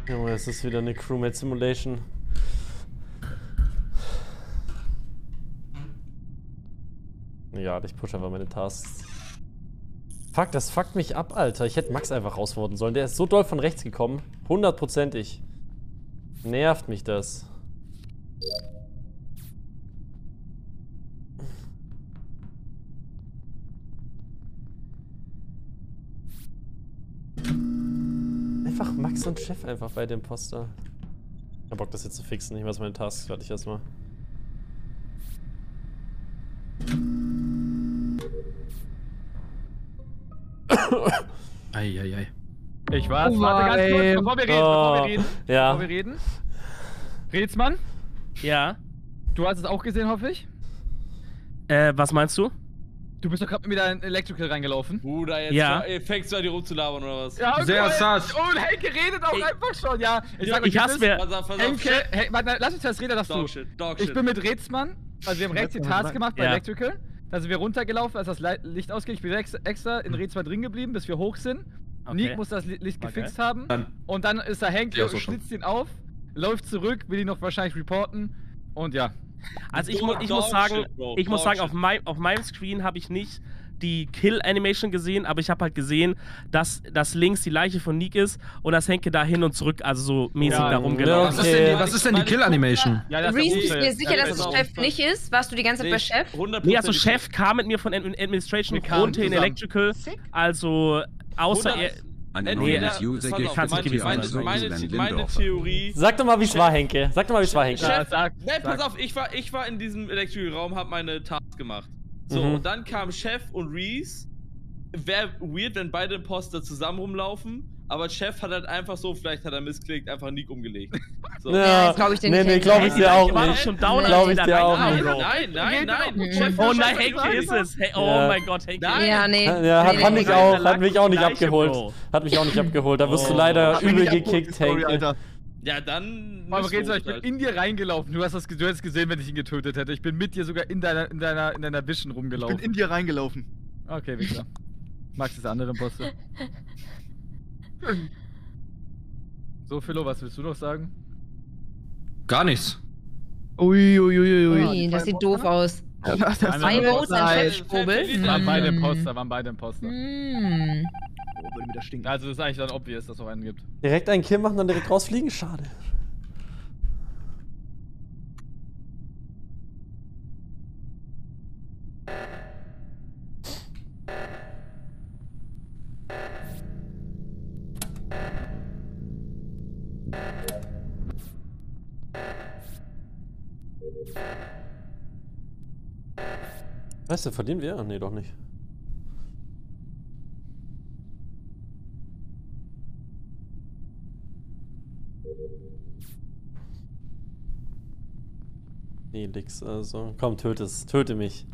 Junge, es ist wieder eine Crewmate Simulation. Ja, ich pushe einfach meine Tasks. Fuck, das fuckt mich ab, Alter. Ich hätte Max einfach rausvoten sollen. Der ist so doll von rechts gekommen. 100%ig. Nervt mich das. Einfach Max und Chef einfach bei dem Imposter. Ich hab Bock, das jetzt zu fixen. Ich mach meine Tasks fertig erstmal. Eieiei. Ich warte ganz kurz, bevor wir reden. Ja. Bevor wir reden. Rätsmann, Ja. du hast es auch gesehen, hoffe ich. Was meinst du? Du bist doch gerade wieder in Electrical reingelaufen. Bruder, jetzt Ja. fängst du an, die rumzulabern oder was? Ja, Sehr cool. sass. Und Henke redet auch einfach schon, ja. Ich hasse mir. Pass auf, Henke, warte, lass uns das reden, darfst du. Dogshit, Dogshit. Ich bin mit Rätsmann, also wir haben rechts die Task gemacht bei Ja. Electrical. Da sind wir runtergelaufen, als das Licht ausgeht. Ich bin extra in Rätsmann drin geblieben, bis wir hoch sind. Okay. Nick muss das Licht gefixt haben. Dann. Und dann ist da Henke, Ja, so schon. schlitzt ihn auf, läuft zurück, will ihn noch wahrscheinlich reporten. Und ja. Also ich Dog muss sagen, shit, Bro. ich muss Dog sagen, shit. auf meinem Screen habe ich nicht die Kill-Animation gesehen, aber ich habe halt gesehen, dass links die Leiche von Nick ist und dass Henke da hin und zurück, also so mäßig Ja, da rumgelaufen okay. ist. Was ist denn die Kill-Animation? Ja, das Reese, ist bist der du dir sicher, dass pass es auf. Chef nicht ist? Warst du die ganze Zeit bei Chef? 100%. Nee, also Chef kam mit mir von Administration Wir kamen runter in zusammen. Electrical, also außer er... An Nee, anonymous das user pass geht auf, kann's nicht gewesen meine, sein. meine Theorie. Sag doch mal, wie es war, Henke. Sag doch mal, wie es war, Henke. Ja, sag. Ne, pass auf, ich war in diesem Electrical-Raum, hab meine Task gemacht. So, Mhm. und dann kamen Chef und Reese. Wäre weird, wenn beide Imposter zusammen rumlaufen, aber Chef hat halt einfach so, vielleicht hat er missklickt, einfach Nick umgelegt. So. Ja, das glaub ich dir nicht, Nee, Henke. glaube ich Die dir Leiche auch war doch nicht. schon down, Glaub als ich sie dir da auch reinkamen, nicht. Bro. Nein. Mhm. Chef Oh hat nein, schon Henke ist es. Hey, oh Ja. mein Gott, Henke. Nein. Ja, nee. Ja, Nee, fand nee. ich auch. Hat Lag mich auch nicht Leiche, abgeholt. Bro. Hat mich auch nicht abgeholt. Da wirst du Oh. leider Hat mich übel nicht abgeholt, gekickt, sorry, Henke. Alter. Ja, dann. Aber musst Rätsel, du ich bin halt. in dir reingelaufen. Du hättest gesehen, wenn ich ihn getötet hätte. Ich bin mit dir sogar in deiner Vision Ich rumgelaufen. bin in dir reingelaufen. Okay, Wichser. Max ist der andere Imposter. So, Philo, was willst du noch sagen? Gar nichts. Ui, das sieht doof aus. Einmal Zwei Imposter. Votes an Chef Strobel. Waren beide Imposter, waren beide Imposter. Mm. Oh, würde mir das stinken. Also, das ist eigentlich dann obvious, dass es auch einen gibt. Direkt einen Kill machen, dann direkt rausfliegen? Schade. Weißt du, verdienen wir? Ach, nee, doch nicht. Felix, also. Komm, töte mich.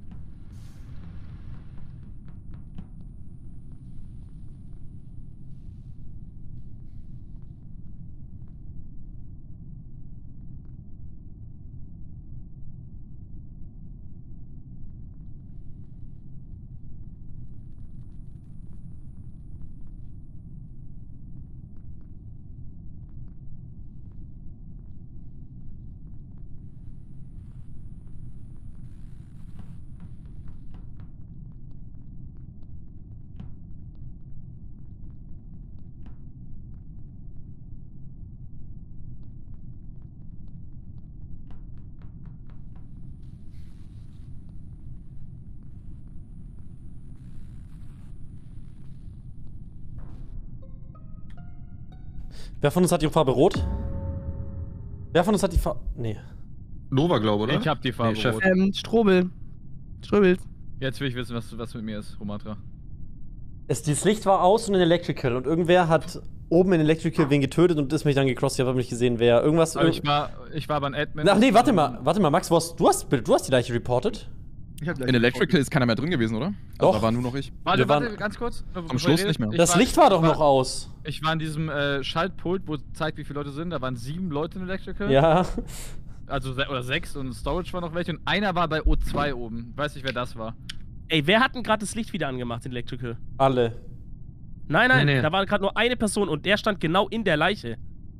Wer von uns hat die Farbe rot? Wer von uns hat die Farbe... Nee. Nova, glaube oder? Ich hab die Farbe Nee, Chef. rot. Strobel. Jetzt will ich wissen, was mit mir ist, Romatra. Das Licht war aus und in Electrical und irgendwer hat oben in Electrical wen getötet und ist mich dann gecrossed. Ich habe nicht gesehen, wer. Irgendwas... Aber ich war beim Admin. Ach nee, warte mal, Max, du hast die Leiche reported? Ich hab gleich In Electrical ist keiner mehr drin gewesen, oder? Doch. Also da war nur noch ich. Warte, Wir waren- ganz kurz. Am Schluss nicht mehr. Das Licht war doch noch aus. Ich war in diesem Schaltpult, wo zeigt, wie viele Leute sind. Da waren 7 Leute in Electrical. Ja. Also oder 6 und Storage war noch welche. Und einer war bei O2 oben. Ich weiß nicht, wer das war. Ey, wer hat denn gerade das Licht wieder angemacht in Electrical? Alle. Nein, Nee. da war gerade nur eine Person und der stand genau in der Leiche.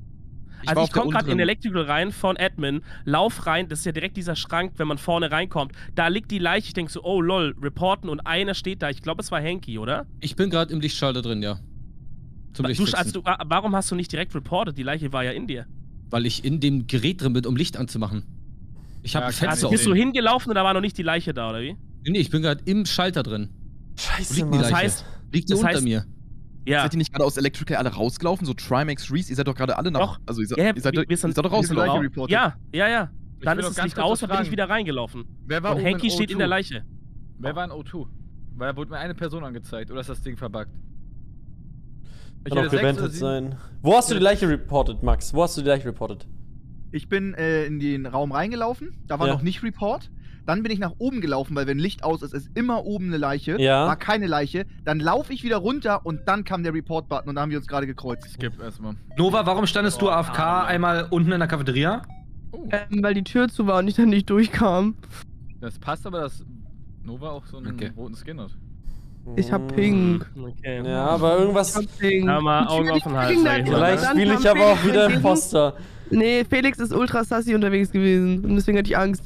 Also war ich auf der komme gerade in unteren. Electrical rein von Admin, lauf rein, das ist ja direkt dieser Schrank, wenn man vorne reinkommt. Da liegt die Leiche, ich denke so, oh lol, reporten und einer steht da. Ich glaube, es war Henki, oder? Ich bin gerade im Lichtschalter drin, ja. Zum Lichtfixen. Warum hast du nicht direkt reportet? Die Leiche war ja in dir. Weil ich in dem Gerät drin bin, um Licht anzumachen. Ich habe ein Fenster Bist du offen. hingelaufen und da war noch nicht die Leiche da, oder wie? Nee, ich bin gerade im Schalter drin. Scheiße, Liegt die Mann. Leiche? Das heißt, Liegt die das unter heißt- mir? Ja. Seid ihr nicht gerade aus Electrical alle rausgelaufen? So Trimax, Reese, ihr seid doch gerade alle nach. Doch. Also ihr seid, Ja, ihr seid, wir ihr sind- seid doch wir sind rausgelaufen. reportet. Ja. Dann will ist doch das ganz Licht kurz aus, dann bin fragen. ich wieder reingelaufen. Wer war Und oben Henki in steht in O2? der Leiche. Wer war in O2? Weil da wurde mir eine Person angezeigt. Oder ist das Ding verbuggt? Kann auch gewendet sein. Wo hast du die Leiche reported, Max? Wo hast du die Leiche reported? Ich bin in den Raum reingelaufen, da war Ja. noch nicht Report. Dann bin ich nach oben gelaufen, weil wenn Licht aus ist, ist immer oben eine Leiche. Ja. War keine Leiche. Dann laufe ich wieder runter und dann kam der Report-Button und da haben wir uns gerade gekreuzt. Skip erstmal. Nova, warum standest du AFK einmal unten in der Cafeteria? Weil die Tür zu war und ich dann nicht durchkam. Das passt aber, dass Nova auch so einen Okay. roten Skin hat. Ich hab Pink. Okay. Ja, aber irgendwas. Ich hab Pink. Ja, mal Die Augen Tür offen nicht halten. ging, sag ich dann- mal. Vielleicht dann spiele kam ich aber auch Felix wieder mit Imposter. Nee, Felix ist ultra sassy unterwegs gewesen und deswegen hatte ich Angst.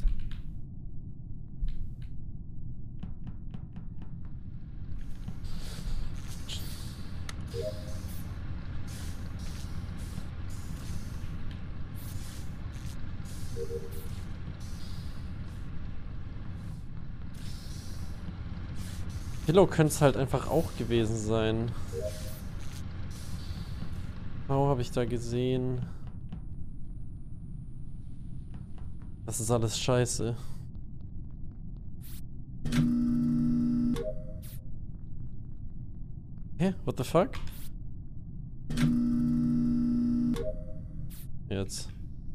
Pillow könnte es halt einfach auch gewesen sein. Wo habe ich da gesehen? Das ist alles scheiße. Hä? What the fuck? Jetzt.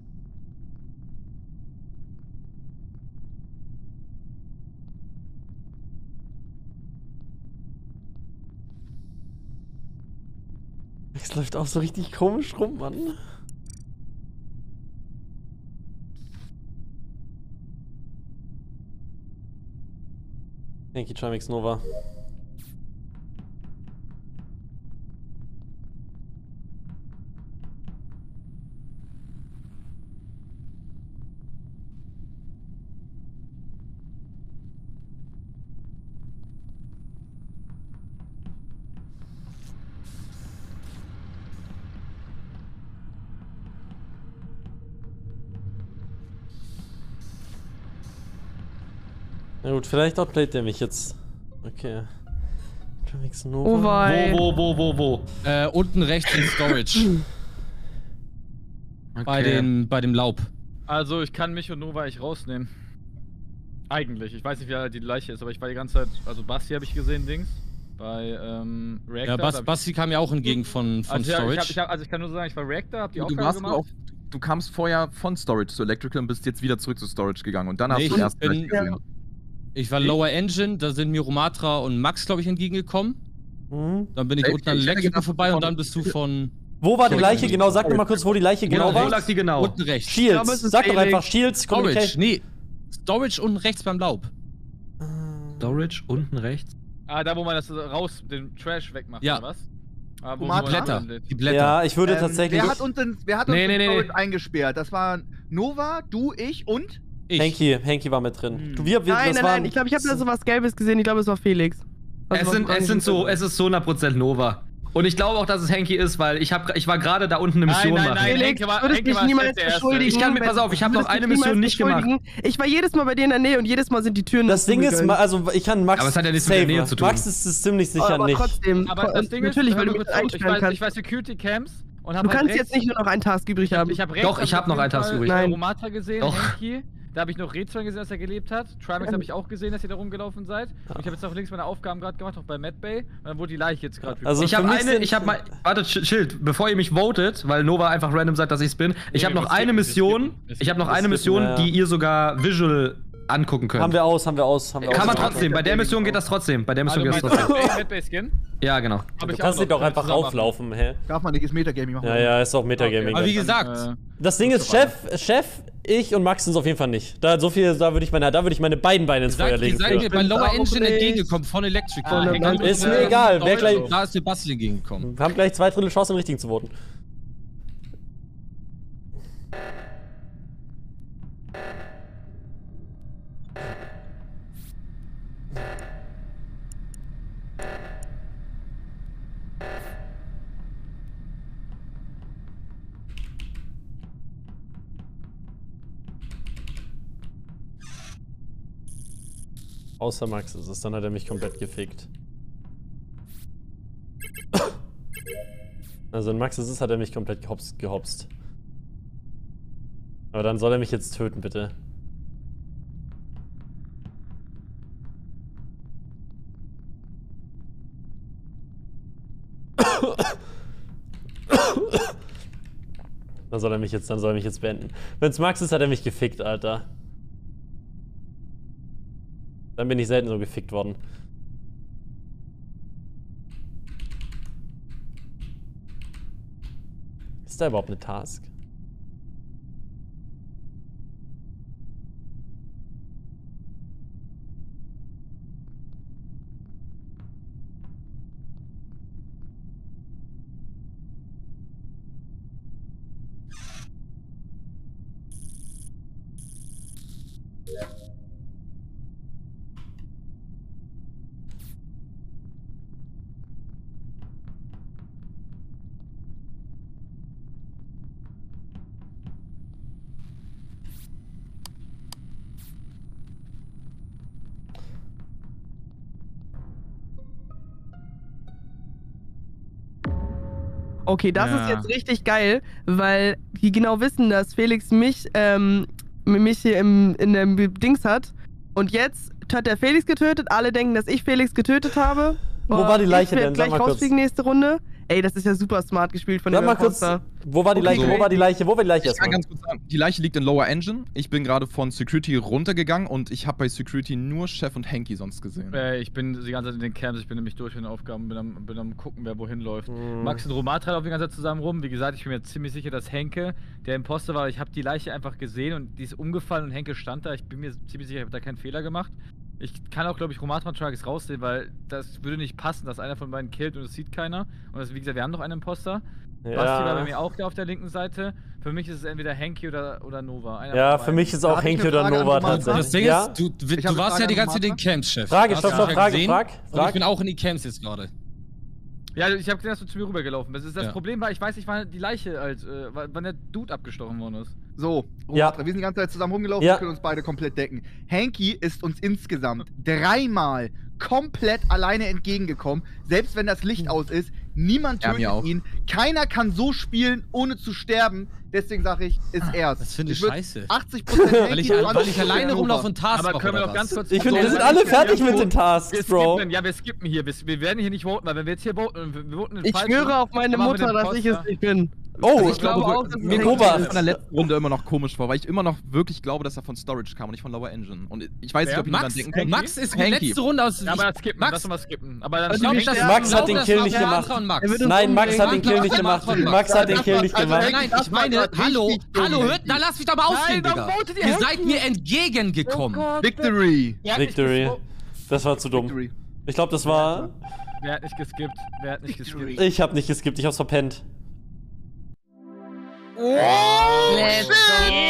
Es läuft auch so richtig komisch rum, Mann. Henki Trimax Nova. Na gut, vielleicht outplayt der mich jetzt. Okay. Trimax Nova. Oh wei. Wo? Unten rechts in Storage. Bei dem Laub. Also, ich kann mich und Nova echt rausnehmen. Eigentlich. Ich weiß nicht, wer die Leiche ist, aber ich war die ganze Zeit. Also, Basti habe ich gesehen, Dings. Bei Ja, Reactor. Basti kam ja auch entgegen von also, Storage. ich kann nur sagen, ich war Reactor, hab die Du, Aufgabe warst gemacht. auch, du kamst vorher von Storage zu Electrical und bist jetzt wieder zurück zu Storage gegangen. Und dann hast Nee, du ich erst bin- gleich gesehen. Ich war Lower Engine, da sind mir Romatra und Max, glaube ich, entgegengekommen. Mhm. Dann bin ich Ich unten an hätte Electrical gedacht, vorbei und von- dann bist du von Wo war die Sorry, Leiche genau? Sag mir mal kurz, wo die Leiche genau Wo war. lag die genau? unten rechts. Shields. glaube, es ist Sag doch Felix. einfach Shields. Storage, Communication. nee. Storage unten rechts beim Laub. Storage unten rechts. Ah, da wo man das raus, den Trash wegmacht, Ja. oder was? Ah, wo Romatra? man Blätter. landet. Die Blätter. Ja, ich würde tatsächlich. Wer hat uns in Nee. Storage eingesperrt? Das waren Nova, du, ich und? Ich. Henki war mit drin. Du, wir, Nein, das nein, waren- nein. Ich glaube, ich habe da so was Gelbes gesehen. Ich glaube, es war Felix. Also Es ist so 100% Nova. Und ich glaube auch, dass es Henki ist, weil ich war gerade da unten eine Mission machen. Felix, Henke war- würdest Henke mich war niemals der Erste. beschuldigen. Ich kann mir, pass auf, ich habe noch würdest eine mich Mission niemals nicht gemacht. beschuldigen. Ich war jedes Mal bei dir in der Nähe und jedes Mal sind die Türen Das Ding ist, zugegangen. also ich kann Max Aber es hat ja nichts mit der saven. Nähe zu tun. Max ist es ziemlich sicher aber nicht. trotzdem. Aber das Ding ist, natürlich, weil hör du mal mich kurz auf, einsperren kannst. ich weiß Security Camps und hab Du halt kannst rechts- jetzt nicht nur noch einen Task übrig haben. Ich habe Doch, ich hab noch einen Task übrig. Nein. Romatra gesehen, Doch. Henki. Da habe ich noch Rezwan gesehen, dass er gelebt hat. Trimax habe ich auch gesehen, dass ihr da rumgelaufen seid. Und ich habe jetzt auch links meine Aufgaben gerade gemacht, auch bei Medbay. Und dann wurde die Leiche jetzt gerade Also Ich habe für mich eine, sind- ich habe mal, warte, Schild, bevor ihr mich votet, weil Nova einfach random sagt, dass ich's bin. Ich Nee, habe noch wir eine skippen, Mission, wir ich habe noch skippen, eine Mission, ja. die ihr sogar visual angucken könnt. Haben wir aus. Kann man trotzdem, bei der Mission geht das trotzdem. Bei der Mission geht das trotzdem. Medbay Skin? Ja, genau. Du kannst nicht doch einfach rauflaufen, hä? Darf man nicht, ist Metagaming. machen Ja, ja, ist auch Metagaming. Aber wie dann. gesagt, Das Ding ist, Chef, ich und Max sind es auf jeden Fall nicht. Da würde ich meine beiden Beine ins Feuer ihr legen. seid mir Für. bei Lower auch Engine nicht. entgegengekommen von Electrical. Henki Ist mir egal, wer gleich- Da ist mir Basti entgegengekommen. Wir haben gleich 2/3 Chance, im Richtigen zu voten. Außer Max ist es, dann hat er mich komplett gefickt. Also wenn Max ist es, hat er mich komplett gehopst. Aber dann soll er mich jetzt töten, bitte. Dann soll er mich jetzt beenden. Wenn es Max ist, hat er mich gefickt, Alter. Dann bin ich selten so gefickt worden. Ist da überhaupt eine Task? Okay, das ist jetzt richtig geil, weil die genau wissen, dass Felix mich hier in dem Dings hat. Und jetzt hat der Felix getötet. Alle denken, dass ich Felix getötet habe. Wo war die Leiche denn? Sag mal kurz. Nächste Runde. Ey, das ist ja super smart gespielt von dem Imposter. Wo war die Leiche? Wo war die Leiche? Wo war die Leiche? Ich kann ganz kurz sagen, die Leiche liegt in Lower Engine. Ich bin gerade von Security runtergegangen und ich habe bei Security nur Chef und Henky sonst gesehen. Ich bin die ganze Zeit in den Camps, ich bin nämlich durch mit den Aufgaben, bin am gucken, wer wohin läuft. Max und Romatra laufen die ganze Zeit zusammen rum. Wie gesagt, ich bin mir ziemlich sicher, dass Henke der Imposter war. Ich habe die Leiche einfach gesehen und die ist umgefallen und Henke stand da. Ich bin mir ziemlich sicher, ich habe da keinen Fehler gemacht. Ich kann auch, glaube ich, Romatra Travis rausnehmen, weil das würde nicht passen, dass einer von beiden killt und es sieht keiner. Und das, wie gesagt, wir haben noch einen Imposter. Ja. Basti war bei mir auch da auf der linken Seite. Für mich ist es entweder Henky oder Nova. Ja, für mich ist auch Henky oder Nova tatsächlich. Das Ding ist, du warst ja die ganze Zeit in den Camps, Chef. Frage. Und ich bin auch in die Camps jetzt gerade. Ja, ich habe gesehen, dass du zu mir rübergelaufen bist. Das Problem war, ich weiß nicht, wann die Leiche wann der Dude abgestochen worden ist. So, Romatra, wir sind die ganze Zeit zusammen rumgelaufen, wir können uns beide komplett decken. Henky ist uns insgesamt 3-mal komplett alleine entgegengekommen, selbst wenn das Licht aus ist. Niemand tötet ihn. Keiner kann so spielen, ohne zu sterben. Deswegen sage ich, ist erst. Das finde ich scheiße. 80% weil ich alleine rumlaufe und Tasks mache. Aber können wir noch ganz kurz... Ich finde, wir sind alle fertig mit den Tasks, Bro. Ja, wir skippen hier. Wir werden hier nicht voten, weil wenn wir jetzt hier voten, wir voten Ich schwöre auf meine Mutter, dass ich es nicht bin. Oh, ich glaube auch, dass mir von der letzten Runde immer noch komisch war, weil ich immer noch wirklich glaube, dass er von Storage kam und nicht von Lower Engine. Und ich weiß nicht, ob jemand denken kann. Max ist die letzte Runde aus... Ja, aber skippen, lass mal skippen. Aber dann Max hat den Kill nicht gemacht. Nein, Max hat den Kill nicht gemacht. Max hat den Kill nicht gemacht. Nein, ich meine, hallo, hört, na lass mich doch mal ausreden, Digga. Ihr seid mir entgegengekommen. Victory. Victory. Das war zu dumm. Ich glaube, das war... Wer hat nicht geskippt? Ich hab nicht geskippt, ich hab's verpennt. Let's go.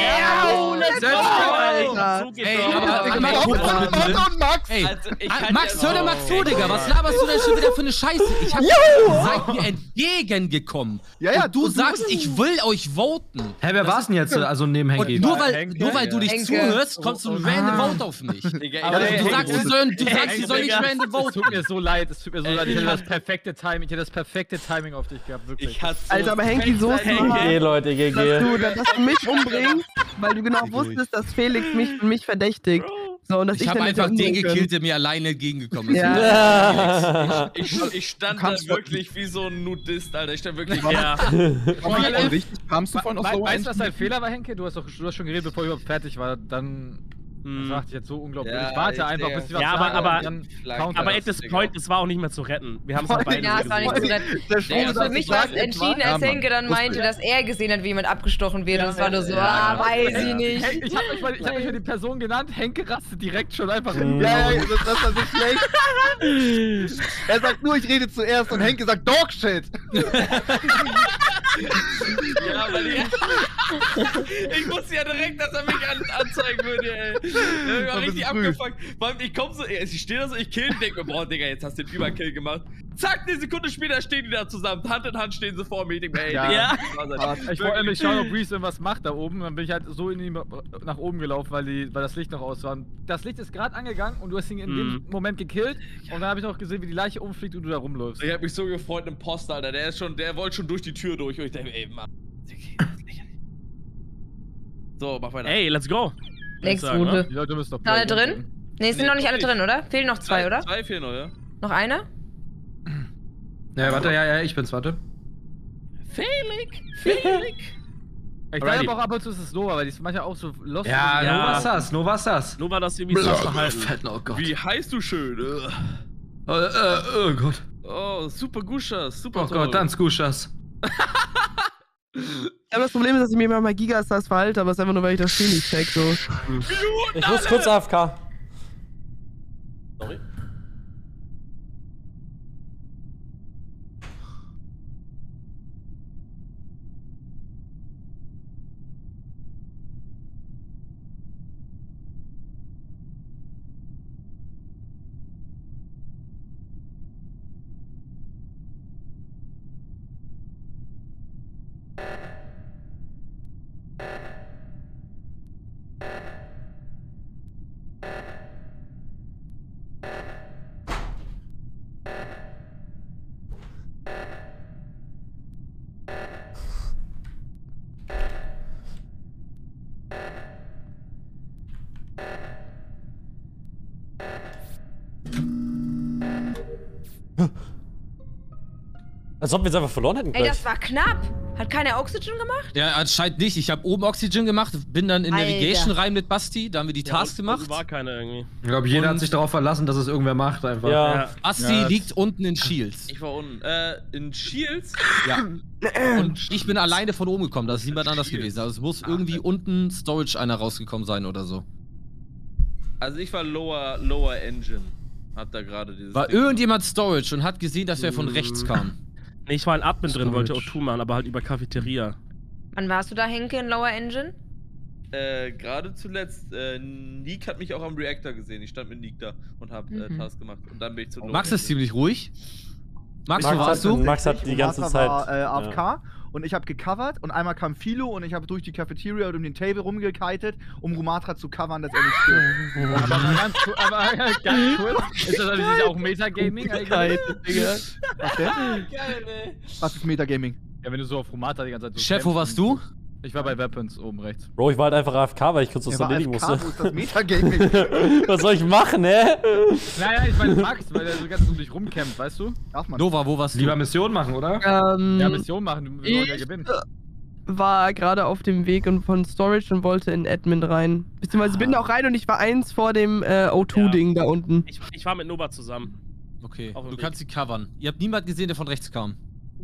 Max, hör dir mal zu, Digga. Was laberst du denn schon wieder für eine Scheiße? Ich hab seid mir entgegengekommen. Ja, du sagst, ich will euch voten. Hä, wer war's denn jetzt? Also neben Henky? Nur weil du dich zuhörst, kommst du ein random Vote auf mich. Du sagst, sie sollen nicht random voten. Es tut mir so leid, Ich hätte das perfekte Timing auf dich gehabt, wirklich. Alter, aber Henky, so GG, Leute, GG. Dass du mich umbringst, weil du genau wusstest, dass Felix mich verdächtigt. So, und dass ich habe einfach den gekillt, der mir alleine entgegengekommen ist. Ja. Ich stand da wirklich wie so ein Nudist, Alter. Ich stand wirklich. Ja. Kamst du von aus Lower Engine? Weißt du, was dein Fehler war, Henke? Du hast schon geredet, bevor ich überhaupt fertig war. Dann. Das sagt jetzt so unglaublich. Ja, ich warte einfach, bis ich was sage. Aber at this point, es war auch nicht mehr zu retten. Wir haben es halt beide Ja, es war nicht zu retten. Für mich war es entschieden, als Henke dann meinte, dass er gesehen hat, wie jemand abgestochen wird. Und es war nur so, weiß ich nicht. Ich hab euch die Person genannt. Henke rastet direkt schon einfach. Ja, das war so schlecht. Er sagt nur, ich rede zuerst und Henke sagt Dogshit. Ja, haben, weil ich wusste ja direkt, dass er mich anzeigen würde, ey. Ich war richtig abgefuckt. Ich komm so, ich stehe da so, ich kill und denk mir, boah, Digga, jetzt hast du den Überkill gemacht. Zack, eine Sekunde später stehen die da zusammen. Hand in Hand stehen sie vor mir. Ich denk mir, ey, ja. Ich wollte nämlich schauen, ob Reese irgendwas macht da oben. Dann bin ich halt so nach oben gelaufen, weil das Licht noch aus war. Das Licht ist gerade angegangen und du hast ihn in dem Moment gekillt. Und dann habe ich noch gesehen, wie die Leiche umfliegt und du da rumläufst. Ich hab mich so gefreut, ein Imposter, Alter. Der wollte schon durch die Tür durch. Und ich dachte, ey, Mann. So, mach weiter. Ey, let's go. Nächste Runde. Die Leute müssen noch alle drin? Ne, sind noch nicht alle drin, oder? Fehlen noch 2, oder? 2 fehlen noch, ja. Noch einer? Ja, warte, ja, ich bin's, warte. Felix! Ich glaube aber auch ab und zu ist es Nova, weil die ist manchmal auch so lost. Ja, Nova ist das. Nova das irgendwie so verhalten. Oh Gott. Wie heißt du schön? Oh Gott. Oh, super Gushas, super Oh Gott, dann Gushas. Aber das Problem ist, dass ich mir immer mal Gigastars verhalte, aber es ist einfach nur, weil ich das Spiel nicht check, so. Ich muss kurz AFK. Sorry. Als ob wir jetzt einfach verloren hätten gleich. Ey, das war knapp. Hat keiner Oxygen gemacht? Ja, anscheinend nicht. Ich habe oben Oxygen gemacht, bin dann in Alter. Navigation rein mit Basti, da haben wir die Task gemacht. War keiner irgendwie. Ich glaube, jeder hat sich darauf verlassen, dass es irgendwer macht einfach. Ja. Basti liegt unten in Shields. Ich war unten. In Shields? Ja. Und ich bin alleine von oben gekommen, da ist niemand anders gewesen. Also es muss irgendwie unten Storage einer rausgekommen sein oder so. Also ich war Lower Engine. Hat da gerade dieses. War irgendjemand Storage und hat gesehen, dass wer von rechts kam. Nee, ich war in Admin drin, wollte O2 machen, aber halt über Cafeteria. Wann warst du da, Henke, in Lower Engine? Gerade zuletzt. Neek hat mich auch am Reactor gesehen. Ich stand mit Neek da und hab Task gemacht. Und dann bin ich zu Lower Max ist ziemlich ruhig. Max, wo Max warst du? Max hat die ganze Zeit. War, AFK und ich habe gecovert und einmal kam Philo und ich habe durch die Cafeteria und um den Table rumgekitet, um Rumatra zu covern, dass er nicht stirbt. aber ganz kurz, ist das natürlich auch Metagaming eigentlich? Was denn? Geil, ey. Was ist Metagaming? Ja, wenn du so auf Romata die ganze Zeit so Chef, wo warst du? Ich war bei Weapons oben rechts. Bro, ich war halt einfach AFK, weil ich kurz aus der Lilly musste. Wo ist das Metagaming? Was soll ich machen, hä? Naja, ich meine Max, weil der so ganz um dich rumkämpft, weißt du? Darf man. Nova, wo warst du? Lieber Mission machen, oder? Ja, Mission machen, wir wollen ja gewinnen. War gerade auf dem Weg von Storage und wollte in Admin rein. Beziehungsweise bin da auch rein und ich war eins vor dem O2-Ding da unten. Ich war mit Nova zusammen. Okay, du kannst sie covern. Ihr habt niemanden gesehen, der von rechts kam.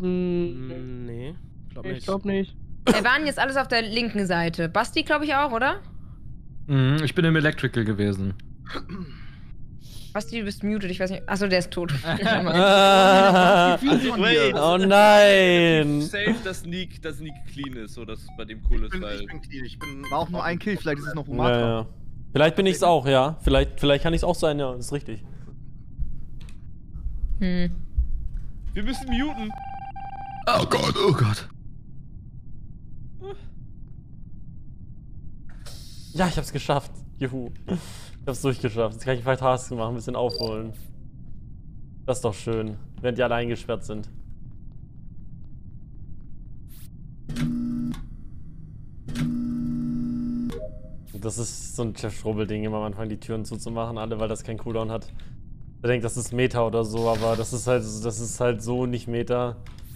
Nee, glaub nicht. Ich glaub nicht. Wir waren jetzt alles auf der linken Seite. Basti, glaube ich, auch, oder? Ich bin im Electrical gewesen. Basti, du bist muted, ich weiß nicht. Achso, der ist tot. Oh nein! Safe, dass Neek clean ist, so dass es bei dem cool ist, weil. Ich bin clean. War auch nur ein Kill, vielleicht ist es noch Rumatra. Ja. Vielleicht bin ich's auch, ja. Vielleicht kann ich's auch sein, ja, ist richtig. Wir müssen muten. Oh Gott, oh Gott. Ja, ich hab's geschafft. Juhu. Ich hab's durchgeschafft. Jetzt kann ich ein paar Tasks machen, ein bisschen aufholen. Das ist doch schön, während die alle eingesperrt sind. Das ist so ein Chef-Schrubbel-Ding, immer am Anfang die Türen zuzumachen, alle, weil das keinen Cooldown hat. Ich denke, das ist Meta oder so, aber das ist halt so nicht Meta.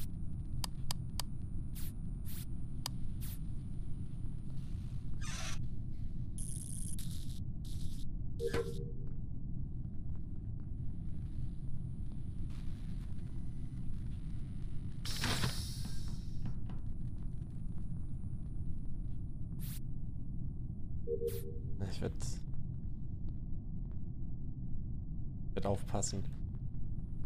Ich werd aufpassen.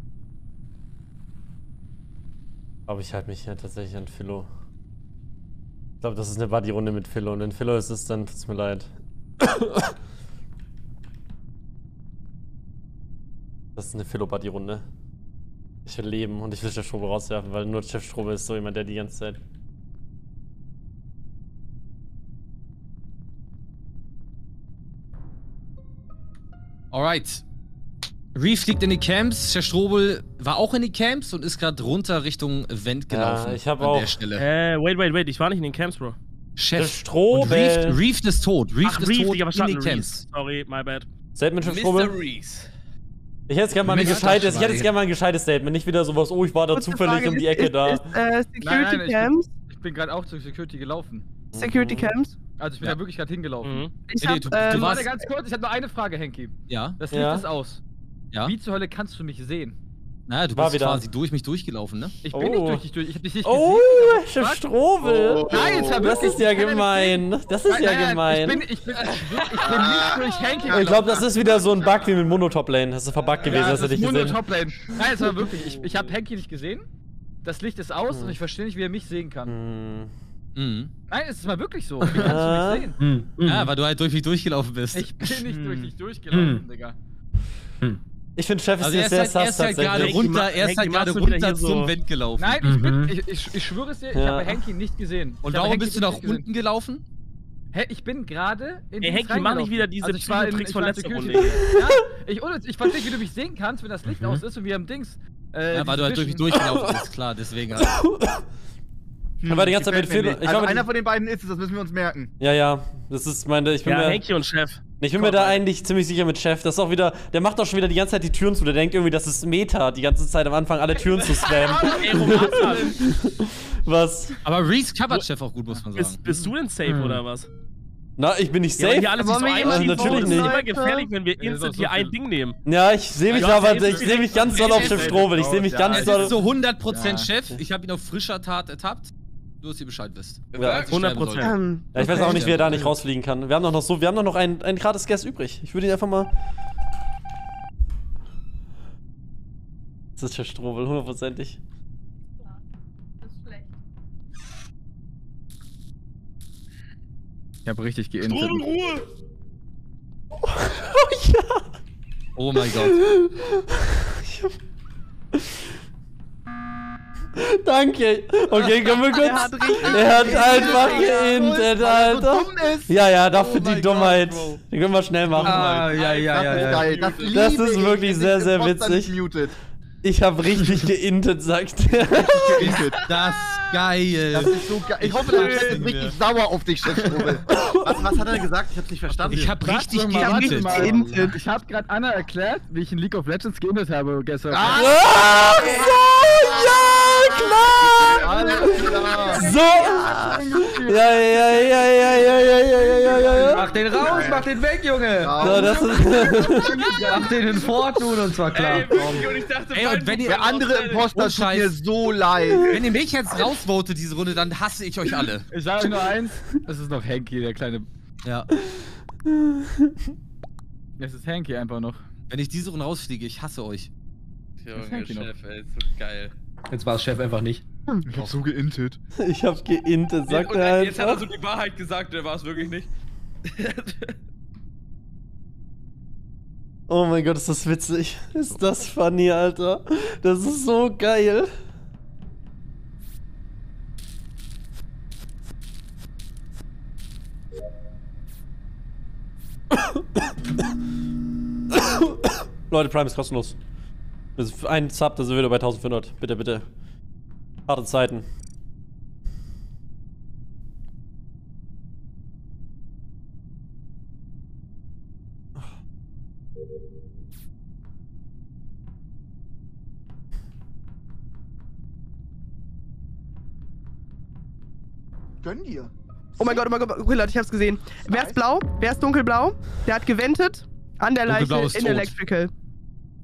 Aber ich halte mich ja tatsächlich an Philo. Ich glaube, das ist eine Buddy-Runde mit Philo. Und wenn Philo ist es, dann tut's mir leid. Das ist eine Philo-Buddy-Runde. Ich will leben und ich will Chef Strobel rauswerfen, weil nur Chef Strobel ist so jemand, der die ganze Zeit... Alright. Reef liegt in die Camps, Chef Strobel war auch in die Camps und ist gerade runter Richtung Vent gelaufen. Ja, ich habe auch... Der Stelle. Wait, ich war nicht in den Camps, Bro. Chef Strobel. Reef ist tot. Reef ist tot in die Camps. Sorry, my bad. Statement Chef Strobel. Ich hätte jetzt gerne mal ein gescheites Statement, nicht wieder sowas, oh, ich war da zufällig um die Ecke da. Security Camps? Ich bin gerade auch zu Security gelaufen. Security Camps? Also ich bin da wirklich gerade hingelaufen. Du warst ganz kurz, ich habe nur eine Frage, Henki. Ja? Das Licht ist aus. Ja? Wie zur Hölle kannst du mich sehen? Naja, du bist quasi durch mich durchgelaufen, ne? Ich bin nicht durch dich durch, ich hab dich nicht gesehen. Oh, Chef Strobel! Nein, das ist ja gemein. Das ist ja gemein. Ich bin nicht durch Henki gelaufen. Ich glaube, das ist wieder so ein Bug wie mit Mono-Top-Lane. Das ist verbuggt gewesen, hast du dich gesehen. Mono-Top-Lane. Nein, es war wirklich, ich habe Henki nicht gesehen. Das Licht ist aus und ich verstehe nicht, wie er mich sehen kann. Nein, es ist mal wirklich so. Wie kannst du mich sehen? Ja, weil du halt durch mich durchgelaufen bist. Ich bin nicht durch dich durchgelaufen, Digga. Ich finde, Chef ist also sehr sass tatsächlich. Er ist halt gerade runter zum Vent gelaufen. Nein, ich schwöre es dir, ich habe Henki nicht gesehen. Und warum bist du nach unten gelaufen? Hä, ich bin gerade in den Henki, mach nicht wieder diese Tricks von letzter Runde. Ja, ich weiß nicht, wie du mich sehen kannst, wenn das Licht aus ist und wir am Dings. Ja, weil du halt durch mich durchgelaufen bist, klar, deswegen halt. Aber die ganze Zeit mit Philo. Also einer von den beiden ist es, das müssen wir uns merken. Ja, das ist meine. Ich bin mir, Henki und Chef. Ich bin mir da eigentlich ziemlich sicher mit Chef. Das ist auch wieder. Der macht auch schon wieder die ganze Zeit die Türen zu. Der denkt irgendwie, das ist Meta, die ganze Zeit am Anfang alle Türen zu spammen. Was? Aber Reese covert Chef auch gut, muss man sagen. Bist du denn safe oder was? Na, ich bin nicht safe. Ja, alles so natürlich nicht. Das ist immer gefährlich, wenn wir instant hier ein Ding nehmen. Ja, ich sehe mich aber, ich sehe mich ganz doll auf Chef Strobel. Ich sehe mich ganz doll. Es ist so 100% Chef. Ich habe ihn auf frischer Tat ertappt. Du hast ihr Bescheid wisst. Ja, 100%. Ja, ich weiß auch nicht, wie er da nicht rausfliegen kann. Wir haben doch noch einen gratis Guest übrig. Ich würde ihn einfach mal. Das ist Chef Strobel, 100%ig. Das ist schlecht. Ich hab richtig geimpft. Ruhe! Oh ja! Oh mein Gott. Danke. Okay, können wir kurz. Er hat einfach geintet, Alter. Ja, dafür die Dummheit. Die können wir schnell machen. Ja. Das ist wirklich sehr, sehr witzig. Ich habe richtig geintet, sagt er. Das ist geil. Das ist so geil. Ich hoffe, der Chat ist richtig sauer auf dich, Chef Strobel. Was hat er gesagt? Ich hab's nicht verstanden. Ich hab richtig geintet. Ich hab gerade Anna erklärt, wie ich in League of Legends geintet habe gestern. Ach so, ja, klar. So. Ja. Mach den raus, mach den weg, Junge. So, das ist Mach den in Fort nun und zwar klar. Und wenn ihr der andere Imposter tut mir so leid. Wenn ihr mich jetzt rausvotet diese Runde, dann hasse ich euch alle. Ich sage euch nur eins, es ist noch Henki, der kleine... Ja. Es ist Henki einfach noch. Wenn ich diese Runde rausfliege, ich hasse euch. Junge, Chef, ey, ist so geil. Jetzt war es Chef einfach nicht. Ich hab so geintet. Ich hab geintet, sagt er halt. Jetzt hat er so die Wahrheit gesagt, der war es wirklich nicht. Oh mein Gott, ist das witzig. Ist das funny, Alter. Das ist so geil. Leute, Prime ist kostenlos. Das ist ein Sub, da sind wir wieder bei 1500. Bitte, bitte. Harte Zeiten. Gönn dir. Oh mein Gott, Willard, ich hab's gesehen. Wer ist blau? Wer ist dunkelblau? Der hat gewendet an der Leiche in Electrical.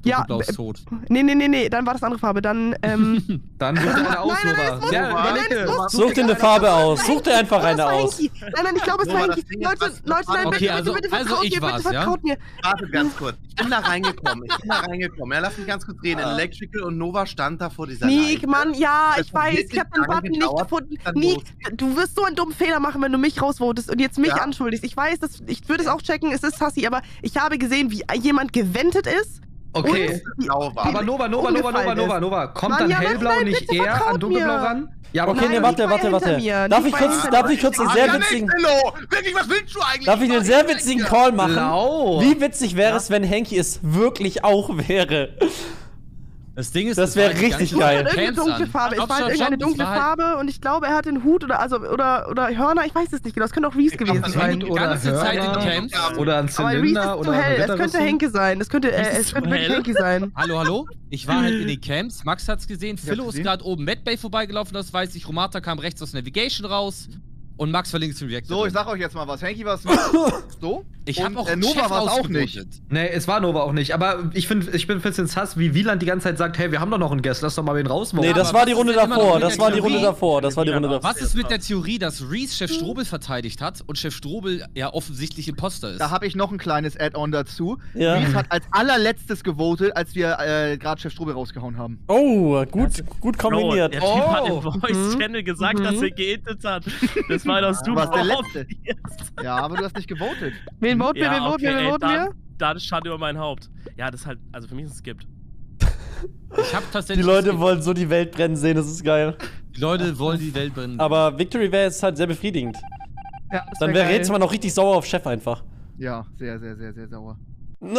Dunkelblau ist tot. Nee, dann war das andere Farbe. Dann, Dann such dir eine aus, Nova. Such dir eine Farbe aus. Such dir einfach eine aus. Nein, ich glaube, es war Henki. Leute, nein, okay, bitte vertraut ich mir, bitte vertraut mir. Warte ganz kurz. Ich bin da reingekommen. Ja, lass mich ganz kurz reden. Electrical und Nova stand da vor dieser Nick, Mann, ja, ich weiß. Ich habe den Button nicht gefunden. Nick, du wirst so einen dummen Fehler machen, wenn du mich rausvotest und jetzt mich anschuldigst. Ich weiß, ich würde es auch checken, es ist Sassy, aber ich habe gesehen, wie jemand gewendet ist. Okay, aber Nova, kommt dann Hellblau nicht eher an Dunkelblau ran? Ja, aber okay, nee, warte. Darf ich kurz einen sehr witzigen... Wirklich, was willst du eigentlich? Darf ich einen sehr witzigen Call machen? Wie witzig wäre es, wenn Henki es wirklich auch wäre? Das Ding ist, das wäre richtig geil. Es war halt irgendeine dunkle Farbe und ich glaube, er hat den Hut oder Hörner, ich weiß es nicht genau. Es könnte auch Reese gewesen sein. Oder Hörner, oder ein Zylinder, oder hell. Es könnte Henke sein. Es könnte wirklich Henke sein. Hallo? Ich war halt in den Camps. Max hat's gesehen. Philo ist gerade oben Medbay vorbeigelaufen, das weiß ich. Romata kam rechts aus Navigation raus. Und Max war links im Reactor. So, ich sag euch jetzt mal was. Henki war es so. Ich hab auch Nova war es auch nicht. Nee, es war Nova auch nicht. Aber ich bin ein bisschen sass, wie Wieland die ganze Zeit sagt, hey, wir haben doch noch einen Guest, lass doch mal wen rausmachen. Nee, das war die Runde davor. Das war die Runde davor. Was ist mit der Theorie, dass Reese Chef Strobel verteidigt hat und Chef Strobel ja offensichtlich Imposter ist? Da habe ich noch ein kleines Add-on dazu. Ja. Reese hat als allerletztes gewotet, als wir gerade Chef Strobel rausgehauen haben. Oh, gut kombiniert. Der Typ hat im Voice-Channel gesagt, dass er geintet hat. Das war das du. Was der Letzte. Ja, aber du hast nicht gewotet. Wen voten wir? Da ist Schande über mein Haupt. Ja, das ist halt, also für mich ist es skippt. Ich hab tatsächlich. Die Leute wollen so die Welt brennen sehen, das ist geil. Die Leute wollen die Welt brennen. Aber Victory wäre jetzt halt sehr befriedigend. Ja, dann wäre jetzt mal noch richtig sauer auf Chef einfach. Ja, sehr sauer. No!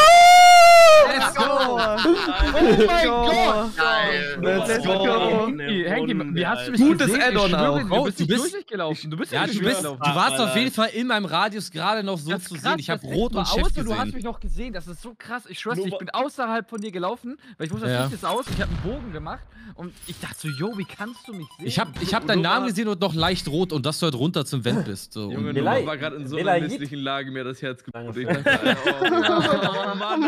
Let's go! Oh mein Gott! Let's go! Henki, wie hast du mich gutes Add-on auch. Du bist durchgelaufen. Du warst auf jeden Fall in meinem Radius gerade noch so zu sehen. Ich habe Rot und Chef gesehen. Du hast mich noch gesehen, das ist so krass. Ich schwör's dir, ich bin außerhalb von dir gelaufen, weil ich wusste, das Licht ist aus. Ich habe einen Bogen gemacht und ich dachte so, yo, wie kannst du mich sehen? Ich hab deinen Namen gesehen und noch leicht rot und dass du halt runter zum Vent bist. So. Junge, Nova war gerade in so einer misslichen Lage, mir das Herz gebrochen. Ich dachte, oh Mann.